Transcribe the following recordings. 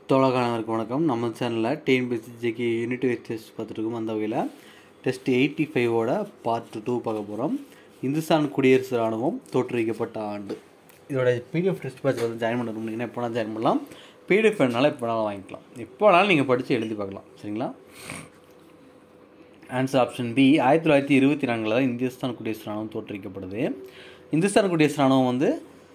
தோழர்களுக்கு வணக்கம். நம்ம சேனலில் டிஎன்பிஎஸ்சி யூனிட் வைஸ் டெஸ்ட் பார்த்துருக்கோம். அந்த வகையில் டெஸ்ட் 85ஓட பார்ட் 2 பார்க்க போகிறோம். இந்துஸ்தான் குடியரசு இராணுவம் தோற்றுவிக்கப்பட்ட ஆண்டு. இதோட பிடிஎஃப் டெஸ்ட் பேட்ச் வந்து ஜாயின் பண்ணணும்னா எப்போனா ஜாயின் பண்ணலாம். பிடிஎஃப் வேணாலும் எப்போனாலும் வாங்கிக்கலாம். எப்போனாலும் நீங்கள் படித்து எழுதி பார்க்கலாம். சரிங்களா? Answer option B. 1924 தான் இந்துஸ்தான் குடியரசு இராணுவம் தோற்றுவிக்கப்படுது. இந்துஸ்தான் குடியரசு இராணுவம் வந்து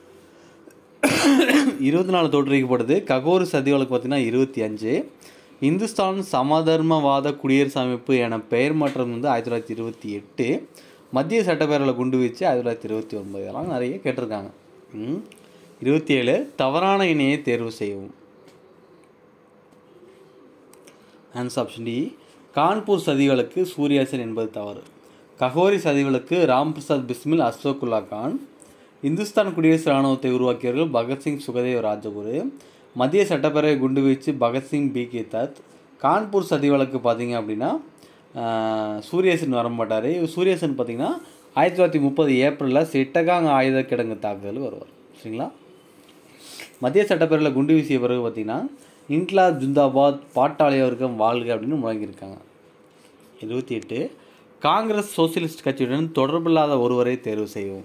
24 தோற்றுவிக்கப்படுது. ககோரி சதிகளுக்கு பார்த்தீங்கன்னா 25. இந்துஸ்தான் சமதர்மவாத குடியரசு அமைப்பு என பெயர் மாற்றம் வந்து 1928. மத்திய சட்டப்பேரவையில் குண்டு வீச்சு 1929. இதெல்லாம் நிறைய கேட்டிருக்காங்க. 27 தவறான இணையை தேர்வு செய்யவும். Answer option D. கான்பூர் சதிகளுக்கு சூர்யாசன் என்பது தவறு. ககோரி சதிகளுக்கு ராம்பிரசாத் பிஸ்மில், அசோக்குல்லா கான். இந்துஸ்தான் குடியரசு இராணுவத்தை உருவாக்கியவர்கள் பகத்சிங், சுகதேவ், ராஜகுரு. மத்திய சட்டப்பேரவை குண்டு வீச்சு பகத்சிங், பி.கே. தத். கான்பூர் சதி வழக்கு பார்த்தீங்க அப்படின்னா சூர்யாசன் வரமாட்டார். சூர்யாசன் பார்த்திங்கன்னா 1930 ஏப்ரலில் சிட்டகாங் ஆயுத கிடங்கு தாக்குதல் வருவார். சரிங்களா? மத்திய சட்டப்பேரவையில் குண்டு வீசிய பிறகு பார்த்திங்கன்னா இன்க்லாப் ஜிந்தாபாத், பாட்டாளி வர்க்கம் வாழ்க அப்படின்னு முழங்கியிருக்காங்க. 28 காங்கிரஸ் சோசியலிஸ்ட் கட்சியுடன் தொடர்பில்லாத ஒருவரை தேர்வு செய்யவும்.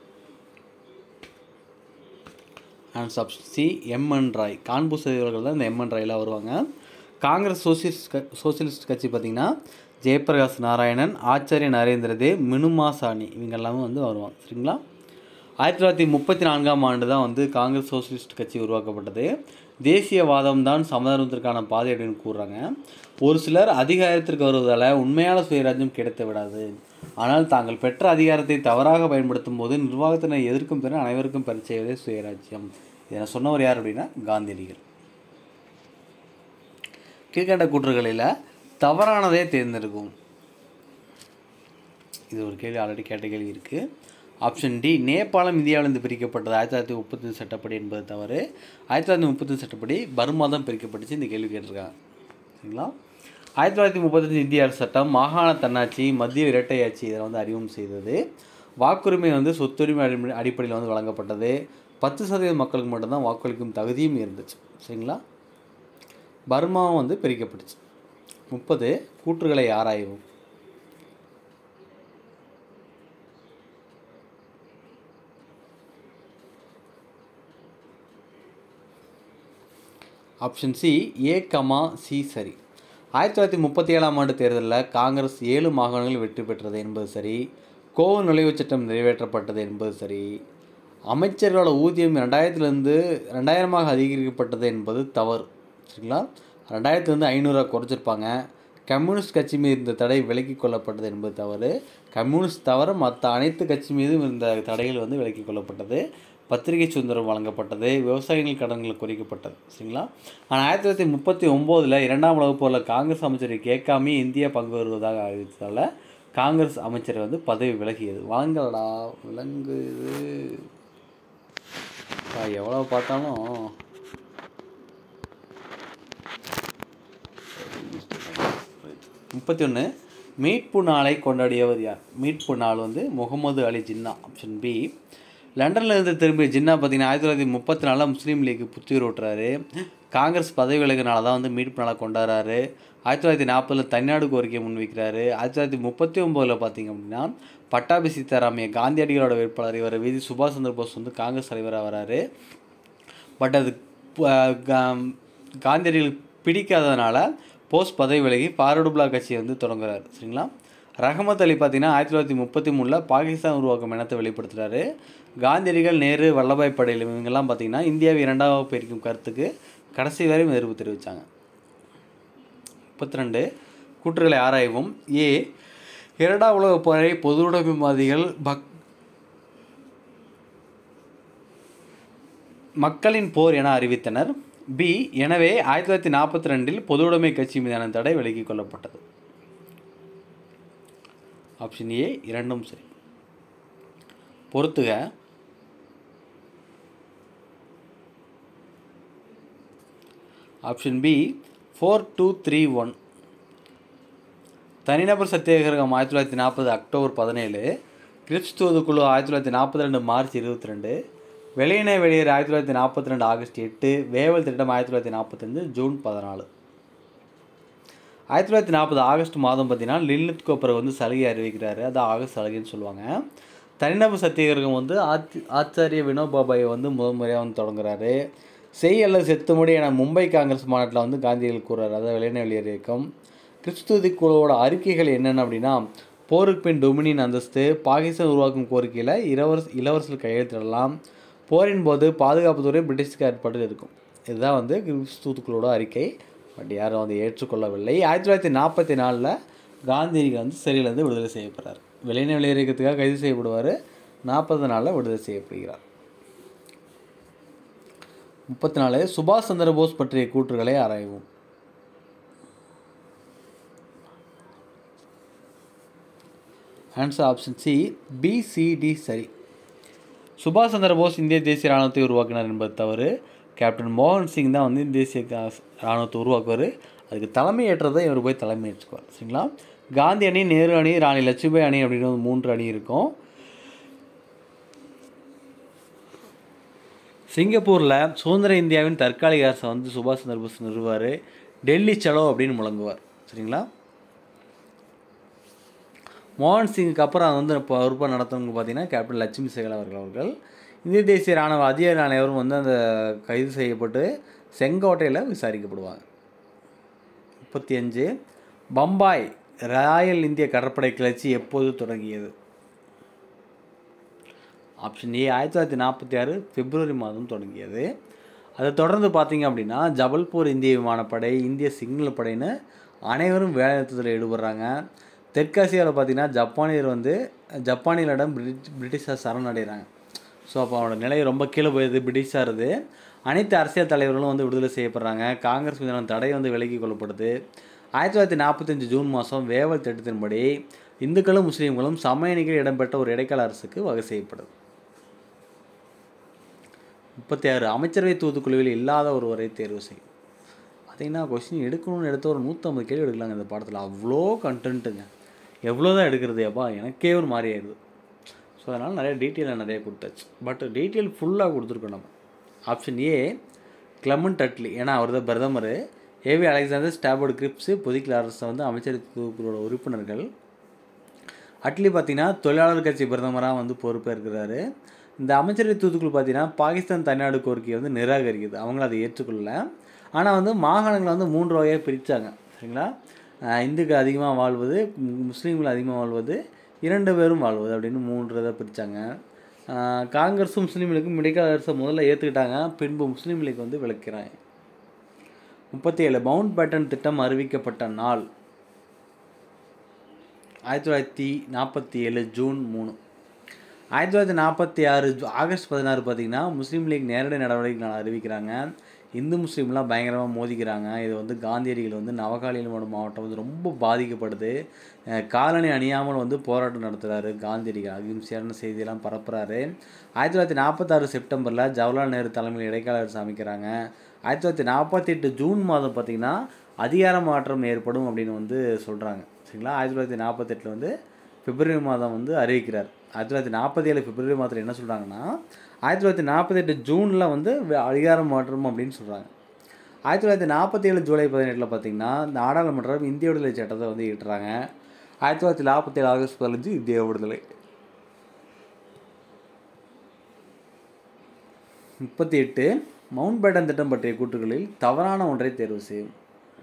Answer option C. M N. Roy. Kanpur சதிவர்கள் தான் இந்த எம்.என். ராயெலாம் வருவாங்க. காங்கிரஸ் சோசியலிஸ்ட் கட்சி பார்த்திங்கன்னா ஜெயபிரகாஷ் நாராயணன், ஆச்சாரிய நரேந்திர தேவ், மினுமா சானி இவங்க எல்லாமே வந்து வருவாங்க. சரிங்களா? 1934ஆம் ஆண்டு தான் வந்து காங்கிரஸ் சோசியலிஸ்ட் கட்சி உருவாக்கப்பட்டது. தேசியவாதம் தான் சமதர்மத்திற்கான பாதை அப்படின்னு கூறுறாங்க. ஒரு சிலர் அதிகாரத்திற்கு வருவதால் உண்மையான சுயராஜ்யம் கிடைத்து விடாது. ஆனால் தாங்கள் பெற்ற அதிகாரத்தை தவறாக பயன்படுத்தும் போது நிர்வாகத்தினை எதிர்க்கும் திறன் அனைவருக்கும் பெற செய்வதே சுயராஜ்யம். இதை சொன்னவர் யார் அப்படின்னா காந்தியடிகள். கீழ்கண்ட கூற்றுகளில் தவறானதே தேர்ந்தெடுக்கும். இது ஒரு கேள்வி, ஆல்ரெடி கேட்ட கேள்வி இருக்குது. Option D. நேபாளம் இந்தியாவிலிருந்து பிரிக்கப்பட்டது 1935 சட்டப்படி என்பது தவறு. 1935 சட்டப்படி பர்மா தான் பிரிக்கப்பட்டுச்சு. இந்த கேள்வி கேட்டிருக்காங்க. சரிங்களா? 1935 இந்திய அரசு சட்டம் மாகாண தன்னாட்சி, மத்திய இரட்டையாட்சி இதை வந்து அறிமுகம் செய்தது. வாக்குரிமை வந்து சொத்துரிமை அடிப்படையில் வந்து வழங்கப்பட்டது. 10% மக்களுக்கு மட்டும்தான் வாக்களிக்கும் தகுதியும் இருந்துச்சு. சரிங்களா? பர்மாவும் வந்து பிரிக்கப்பட்டுச்சு. 30 கூற்றுகளை ஆராயவும். Option C. ஏ, சி சரி. 1937ஆம் ஆண்டு தேர்தலில் காங்கிரஸ் 7 மாகாணங்களில் வெற்றி பெற்றது என்பது சரி. கோவ நுழைவுச் சட்டம் நிறைவேற்றப்பட்டது என்பது சரி. அமைச்சர்களோட ஊதியம் 2000 அதிகரிக்கப்பட்டது என்பது தவறு. சரிங்களா? 2000 500 குறைச்சிருப்பாங்க. கம்யூனிஸ்ட் கட்சி மீது இருந்த தடை விலக்கிக் கொள்ளப்பட்டது என்பது தவறு. கம்யூனிஸ்ட் தவிர மற்ற அனைத்து கட்சி மீதும் இருந்த தடைகள் வந்து விலக்கிக் கொள்ளப்பட்டது. பத்திரிகை சுதந்திரம் வழங்கப்பட்டது. விவசாயிகள் கடன்கள் குறைக்கப்பட்டது. சரிங்களா? ஆனால் 1939 2ஆம் உலகப் போரில் காங்கிரஸ் அமைச்சரை கேட்காமே இந்தியா பங்கு வருவதாக அறிவித்ததால் காங்கிரஸ் அமைச்சரை வந்து பதவி விலகியது. வாங்கலடா விலங்குது. எவ்வளோ பார்த்தாலும் 31 மீட்பு நாளை கொண்டாடியவர் யார்? மீட்பு நாள் வந்து முகமது அலி ஜின்னா. Option B. லண்டனில் இருந்து திரும்பிய ஜின்னா பார்த்தீங்கன்னா 1934 முஸ்லீம் லீக் புத்துயிர் ஊட்டுறாரு. காங்கிரஸ் பதவி விலகினால தான் வந்து மீட்பு நாளாக கொண்டாடுறாரு. 1940 தனிநாடு கோரிக்கையை முன்வைக்கிறாரு. 1939 பார்த்திங்க அப்படின்னா பட்டாபி சீதாராமைய காந்தியடிகளோட வேட்பாளர் இவர் வீதி சுபாஷ் சந்திர போஸ் வந்து காங்கிரஸ் தலைவராக வராரு. பட் அது காந்தியடிகளுக்கு பிடிக்காததுனால போஸ் பதவி விலகி ஃபார்வர்டு பிளாக் கட்சியை வந்து தொடங்குறாரு. சரிங்களா? ரஹமத் அலி பார்த்தீங்கன்னா 1933 பாகிஸ்தான் உருவாக்கும் எண்ணத்தை வெளிப்படுத்துகிறாரு. காந்தியடிகள், நேரு, வல்லபாய் படேல் இவங்கெல்லாம் பார்த்திங்கன்னா இந்தியாவை 2ஆக பிரிக்கும் கருத்துக்கு கடைசி வரையும் எதிர்ப்பு தெரிவித்தாங்க. 32 கூற்றுகளை ஆராயவும். ஏ. 2ஆம் உலகப் போரை பொதுவுடைமைவாதிகள் மக்களின் போர் என அறிவித்தனர். பி. எனவே 1942 பொதுவுடைமை கட்சி மீதான தடை விலக்கிக் கொள்ளப்பட்டது. ஆப்ஷன் ஏ இரண்டும் சரி. பொறுத்துக. Option B. 4231 தனிநபர் சத்தியாகிரகம் 1940 அக்டோபர் 17. Grips தூதுக்குழு 1942 March 22. வெள்ளையனே வெளியேறு 1942 ஆகஸ்ட் 8, வேவல் திட்டம் 1945 ஜூன் 14. 1940 ஆகஸ்ட் மாதம் பார்த்தீங்கன்னா லில்லித் கோப்பரை வந்து சலுகை அறிவிக்கிறாரு. அது ஆகஸ்ட் சலுகைன்னு சொல்லுவாங்க. தனிநபர் சத்தியாகிரகம் வந்து ஆச்சாரிய வினோபாபாயை வந்து முறையாக வந்து தொடங்குறாரு. செய் அல்லது செத்துமுடி என மும்பை காங்கிரஸ் மாநாட்டில் வந்து காந்தியடிகள் கூறாரு. அதாவது வெள்ளையனே வெளியேறு இயக்கம். கிறிஸ்துவ குழுவோட அறிக்கைகள் என்னென்ன அப்படின்னா, போருக்கு பின் டொமினியன் அந்தஸ்து, பாகிஸ்தான் உருவாக்கும் கோரிக்கையில் இளவரசர்கள் கையெழுத்திடலாம், போரின் போது பாதுகாப்புத்துறை பிரிட்டிஷ்க்கு ஏற்பாடு இருக்கும். இதுதான் வந்து கிறிஸ்துவ குழுவோட அறிக்கை. பட் யாரும் வந்து ஏற்றுக்கொள்ளவில்லை. 1944 காந்தியடிகள் வந்து சிறையிலேருந்து விடுதலை செய்யப்படுறார். வெள்ளையனே வெளியேறு இயக்கத்துக்காக கைது செய்யப்படுவார். 40 நாளில் விடுதலை செய்யப்படுகிறார். 34 சுபாஷ் சந்திர போஸ் பற்றிய கூற்றுகளை ஆராய்வோம். ஆன்சர் ஆப்ஷன் சி, பிசிடி சரி. சுபாஷ் சந்திர போஸ் இந்திய தேசிய இராணுவத்தை உருவாக்கினார் என்பது தவறு. கேப்டன் மோகன் சிங் தான் வந்து தேசிய இராணுவத்தை உருவாக்குவார். அதுக்கு தலைமை ஏற்றதை இவர் போய் தலைமை ஏற்றுக்குவார். சரிங்களா? காந்தி அணி, நேரு அணி, ராணி லட்சுமிபாய் அணி அப்படின்னு 3 அணி இருக்கும். சிங்கப்பூரில் சுதந்திர இந்தியாவின் தற்காலிக அரசை வந்து சுபாஷ் சந்திர போஸ் நிறுவார். டெல்லி சலோ அப்படின்னு முழங்குவார். சரிங்களா? மோகன் சிங்குக்கு அப்புறம் வந்து பொறுப்பாக நடத்துறவங்க பார்த்தீங்கன்னா கேப்டன் லட்சுமி சேகர் அவர்கள். இந்திய தேசிய இராணுவ அதிகாரி அனைவரும் வந்து அந்த கைது செய்யப்பட்டு செங்கோட்டையில் விசாரிக்கப்படுவாங்க. 35 பம்பாய் ராயல் இந்திய கடற்படை கிளர்ச்சி எப்போது தொடங்கியது? ஆப்ஷன் ஏ, 1946 பிப்ரவரி மாதம் தொடங்கியது. அதை தொடர்ந்து பார்த்தீங்க அப்படின்னா ஜபல்பூர் இந்திய விமானப்படை, இந்திய சிக்னல் படைன்னு அனைவரும் வேலைநிறுத்தத்தில் ஈடுபடுறாங்க. தெற்காசியாவில் பார்த்தீங்கன்னா ஜப்பானியரிடம் பிரிட்டிஷார் சரணடைகிறாங்க. ஸோ அப்போ அவனோட நிலை ரொம்ப கீழே போயிடுது, பிரிட்டிஷாருது. அனைத்து அரசியல் தலைவர்களும் வந்து விடுதலை செய்யப்படுறாங்க. காங்கிரஸ் மீதான தடை வந்து விலக்கி கொள்ளப்படுது. 1945 ஜூன் மாதம் வேவல் திட்டத்தின்படி இந்துக்களும் முஸ்லீம்களும் சம எண்ணிக்கையில் இடம்பெற்ற ஒரு இடைக்கால அரசுக்கு வகை செய்யப்படுது. 36 அமைச்சரவை தூதுக்குழுவில் இல்லாத ஒருவரை தேர்வு செய்யும். பார்த்தீங்கன்னா கொஸ்டின் எடுக்கணும்னு எடுத்து ஒரு 150 கேள்வி எடுக்கலாங்க இந்த பாடத்தில். அவ்வளோ கண்டென்ட்டுங்க. எவ்வளோ தான் எடுக்கிறது அப்பா, எனக்கே ஒரு மாதிரி ஆயிடுது. ஸோ அதனால் நிறைய டீட்டெயிலாக நிறைய கொடுத்தாச்சு. பட் டீட்டெயில் ஃபுல்லாக கொடுத்துருக்கோம் நம்ம. ஆப்ஷன் ஏ கிளமண்ட் அட்லி, ஏன்னா அவர் தான் பிரதமர். ஏவி அலெக்சாண்டர், ஸ்டாபர்ட் கிரிப்ஸு பொதுக்கில் அரசு வந்து அமைச்சரவை தூதுக்குழுவோட உறுப்பினர்கள். அட்லி பார்த்திங்கன்னா தொழிலாளர் கட்சி பிரதமராக வந்து பொறுப்பேற்கிறாரு. இந்த அமைச்சரவை தூதுக்குழு பார்த்திங்கன்னா பாகிஸ்தான் தனிநாடு கோரிக்கையை வந்து நிராகரிக்குது. அவங்களும் அதை ஏற்றுக்கொள்ளல. ஆனால் வந்து மாகாணங்களை வந்து 3 வகையாக பிரித்தாங்க. சரிங்களா? இந்துக்கள் அதிகமாக வாழ்வது, முஸ்லீம்கள் அதிகமாக வாழ்வது, 2 பேரும் வாழ்வது அப்படின்னு 3 இதை பிரித்தாங்க. காங்கிரஸும் முஸ்லீம் லீக்கும் இடைக்கால அரசை முதல்ல ஏற்றுக்கிட்டாங்க, பின்பு முஸ்லீம் லீக் வந்து விளக்கிறாங்க. 37 மவுண்ட் பேட்டன் திட்டம் அறிவிக்கப்பட்ட நாள் 1947 ஜூன் 3. 1946 ஆகஸ்ட் 16 பார்த்திங்கன்னா முஸ்லீம் லீக் நேரடி நடவடிக்கை அறிவிக்கிறாங்க. இந்து முஸ்லீம்லாம் பயங்கரமாக மோதிக்கிறாங்க. இது வந்து காந்தியடிகள் வந்து நவகாலியில மாவட்டம் வந்து ரொம்ப பாதிக்கப்படுது. காலணி அணியாமல் வந்து போராட்டம் நடத்துகிறாரு காந்தியடிகள். அகிம்சையான செய்தியெல்லாம் பரப்புகிறாரு. 1946 செப்டம்பரில் ஜவஹர்லால் நேரு தலைமையில் இடைக்கால அரசு அமைக்கிறாங்க. 1948 ஜூன் மாதம் பார்த்திங்கன்னா அதிகார மாற்றம் ஏற்படும் அப்படின்னு வந்து சொல்கிறாங்க. சரிங்களா? 1948 வந்து பிப்ரவரி மாதம் வந்து அறிவிக்கிறார். 1947 பிப்ரவரி மாதத்தில் என்ன சொல்கிறாங்கன்னா 1948 ஜூனில் வந்து அதிகார மாற்றம் அப்படின்னு சொல்கிறாங்க. 1947 ஜூலை 18 பார்த்திங்கன்னா நாடாளுமன்றம் இந்திய விடுதலை சட்டத்தை வந்து ஈட்டுறாங்க. 1947 ஆகஸ்ட் 15 இந்திய விடுதலை. 38 மவுண்ட் பேட்டன் திட்டம் பற்றிய கூற்றுகளில் தவறான ஒன்றை தேர்வு செய்யும்.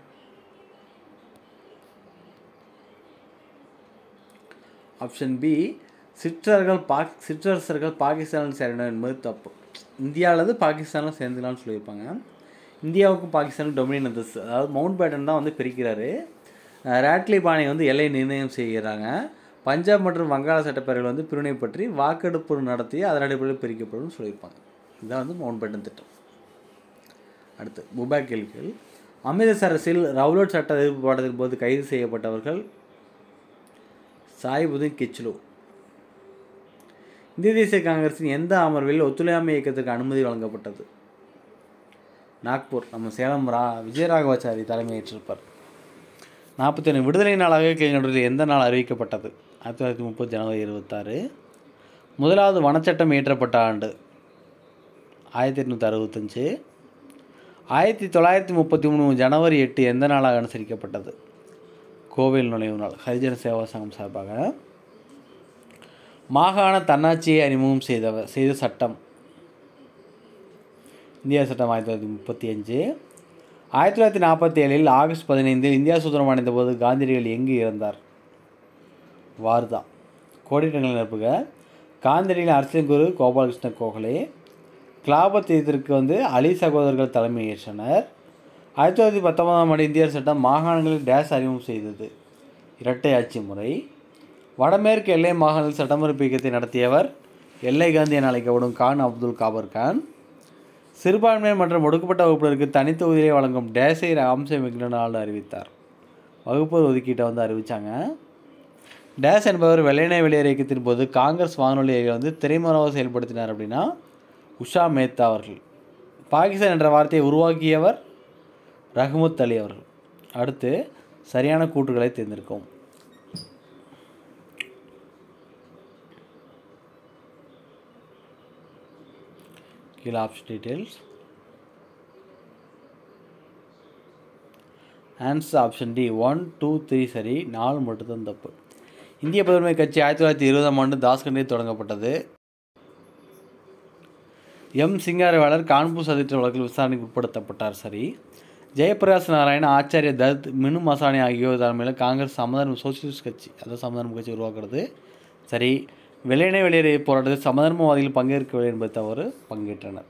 ஆப்ஷன் பி, சிற்றரசர்கள் பாகிஸ்தானில் சேரணும் என்பது தப்பு. இந்தியாவிலது பாகிஸ்தானில் சேர்ந்துக்கலாம்னு சொல்லியிருப்பாங்க. இந்தியாவுக்கும் பாகிஸ்தானுக்கும் டொமினியன் அந்தஸ்து, அதாவது மவுண்ட் பேட்டன் தான் வந்து பிரிக்கிறாரு. ராட்லி பானை வந்து எல்லை நிர்ணயம் செய்கிறாங்க. பஞ்சாப் மற்றும் வங்காள சட்டப்பேரவைகள் வந்து பிரிவினை பற்றி வாக்கெடுப்பு நடத்தி அதன் அடிப்படையில் பிரிக்கப்படும் சொல்லியிருப்பாங்க. இதுதான் வந்து மவுண்ட் பேட்டன் திட்டம். அடுத்து புபா கேள்விகள். அமிர்தசரஸில் ரவுலட் சட்ட எதிர்ப்பு போராட்டத்தின் போது கைது செய்யப்பட்டவர்கள் சாயிபுதீன் கிச்லு. இந்திய தேசிய காங்கிரஸின் எந்த அமர்வில் ஒத்துழையாமை இயக்கத்திற்கு அனுமதி வழங்கப்பட்டது? நாக்பூர். நம்ம சேலம் விஜயராகவாச்சாரி தலைமையேற்றிருப்பார். 41 விடுதலை நாளாக கேள்வி எந்த நாள் அறிவிக்கப்பட்டது? 1930 ஜனவரி 26. முதலாவது வனச்சட்டம் இயற்றப்பட்ட ஆண்டு 1865. 1933 ஜனவரி 8 எந்த நாளாக அனுசரிக்கப்பட்டது? கோவில் நுழைவு நாள். ஹரிஜன சேவா சங்கம் சார்பாக. மாகாண தன்னாட்சியை அறிமுகம் செய்த சட்டம். இந்தியா சட்டம் 1935. 1947 ஆகஸ்ட் 15 இந்தியா சுதந்திரம் அடைந்த போது காந்தியடிகள் எங்கு இறந்தார்? வார்தா. கோடிட்டங்களை நிரப்புக. காந்தியடிகளின் அரசியல் குரு கோபாலகிருஷ்ண கோகலே. கிலாபத் இதற்கு அலி சகோதரர்கள் தலைமை ஏற்றனர். 1919 இந்திய சட்டம் மாகாணங்களில் டேஸ் அறிமுகம் செய்தது. இரட்டை ஆட்சி முறை. வடமேற்கு எல்லை மாகாணத்தில் சட்டமறுப்பு இயக்கத்தை நடத்தியவர் எல்லை காந்தி என அழைக்கப்படும் கான் அப்துல் காபர் கான். சிறுபான்மையினர் மற்றும் ஒடுக்கப்பட்ட வகுப்பினருக்கு தனித்தொகுதியிலே வழங்கும் டேஸை அம்சமிக்க அறிவித்தார். வகுப்பு ஒதுக்கீட்டை அறிவித்தாங்க. டேஸ் என்பவர் வெள்ளையனே வெளியேறு இயக்கத்தின் போது காங்கிரஸ் வானொலியை திரைமறைவாக செயல்படுத்தினார் அப்படின்னா உஷா மேத்தா அவர்கள். பாகிஸ்தான் என்ற வார்த்தையை உருவாக்கியவர் ரஹ்மத் அலி அவர்கள். அடுத்து சரியான கூற்றுகளை தேர்ந்தெடுக்கும். கீழே option details. Answer option D 1, 2, 3 சரி, 4 மட்டும்தான் தப்பு. இந்திய பொதுமை கட்சி 1920 தாஸ்கண்டில் தொடங்கப்பட்டது. சிங்காரவேலர் கான்பூர் சதித்திர வழக்கில் விசாரணைக்கு உட்படுத்தப்பட்டார். சரி. ஜெயபிரகாஷ் நாராயண், ஆச்சாரிய தத், மினு மசானி ஆகியோர் தலைமையில் காங்கிரஸ் சமதர்ம சோசியலிஸ்ட் கட்சி சமதர்ம கட்சி உருவாக்குறது. சரி. வெள்ளையனே வெளியேறு போராட்டத்தில் சமதர்மவாதிகள் பங்கேற்கவில்லை என்பது தவறு, பங்கேற்றனர்.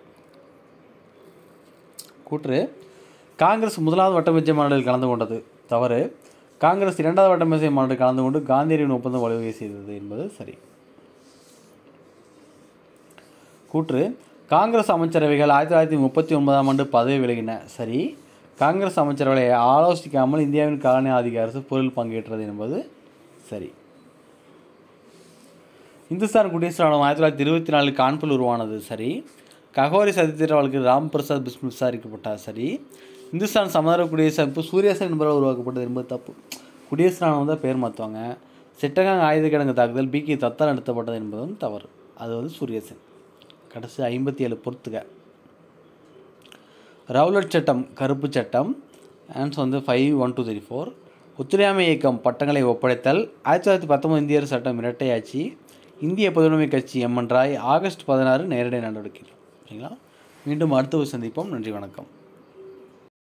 கூற்று. காங்கிரஸ் முதலாவது வட்டமேஜை மாநாட்டில் கலந்து கொண்டது. தவறு. காங்கிரஸ் இரண்டாவது வட்டமேஜை மாநாட்டில் கலந்து கொண்டு காந்தியடிகளின் ஒப்பந்தம் வழிவகை செய்தது என்பது சரி. கூற்று. காங்கிரஸ் அமைச்சரவைகள் 1939 பதவி விலகின. சரி. காங்கிரஸ் அமைச்சரவைகளை ஆலோசிக்காமல் இந்தியாவின் காலனி ஆதிக்க அரசு போரில் பங்கேற்றது என்பது சரி. இந்துஸ்தான் குடியரசு ராணுவம் 1924 கான்பூரில் உருவானது. சரி. ககோரி சதித்திர வழக்கில் ராம் பிரசாத் பிஸ்மில் விசாரிக்கப்பட்டார். சரி. இந்துஸ்தான் சமதர்ம குடியரசு அமைப்பு சூரியசன் என்பவரால் உருவாக்கப்பட்டது என்பது தப்பு. குடியரசு ராணுவம் தான் பேர் மாற்றுவாங்க. சிட்டகாங் ஆயுத கிடங்கு தாக்குதல் பிகே தத்தால் நடத்தப்பட்டது என்பதும் தவறு. அது சூரியசன். கடைசி 57 பொறுத்துக. ரவுலட் சட்டம் கருப்பு சட்டம். ஆன்சர் 5, 1, 2, 3, 4. ஒத்துழையாமை இயக்கம் பட்டங்களை ஒப்படைத்தல். 1919 இந்திய சட்டம் இரட்டை ஆட்சி. இந்திய பொதுவுடைமை கட்சி எம்என் ராய். ஆகஸ்ட் 16 நேரடி நடவடிக்கை. சரிங்களா? மீண்டும் அடுத்த சந்திப்போம். நன்றி, வணக்கம்.